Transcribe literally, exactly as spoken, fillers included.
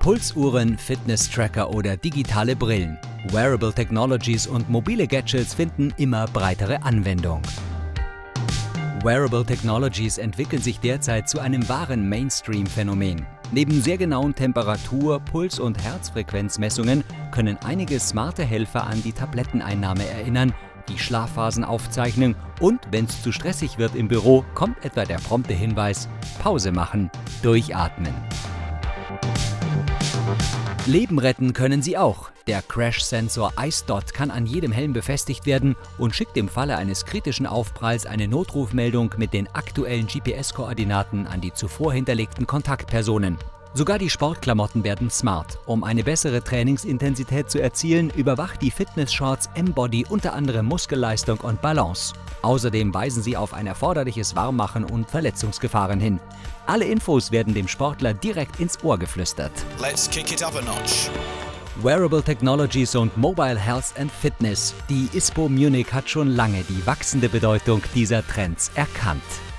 Pulsuhren, Fitness-Tracker oder digitale Brillen. Wearable Technologies und mobile Gadgets finden immer breitere Anwendung. Wearable Technologies entwickeln sich derzeit zu einem wahren Mainstream-Phänomen. Neben sehr genauen Temperatur-, Puls- und Herzfrequenzmessungen können einige smarte Helfer an die Tabletteneinnahme erinnern, die Schlafphasen aufzeichnen und, wenn es zu stressig wird im Büro, kommt etwa der prompte Hinweis: Pause machen, durchatmen. Leben retten können sie auch. Der Crash-Sensor iStot kann an jedem Helm befestigt werden und schickt im Falle eines kritischen Aufpralls eine Notrufmeldung mit den aktuellen G P S-Koordinaten an die zuvor hinterlegten Kontaktpersonen. Sogar die Sportklamotten werden smart. Um eine bessere Trainingsintensität zu erzielen, überwacht die Fitness-Shorts M-Body unter anderem Muskelleistung und Balance. Außerdem weisen sie auf ein erforderliches Warmmachen und Verletzungsgefahren hin. Alle Infos werden dem Sportler direkt ins Ohr geflüstert. Let's kick it up a notch. Wearable Technologies und Mobile Health and Fitness. Die I S P O Munich hat schon lange die wachsende Bedeutung dieser Trends erkannt.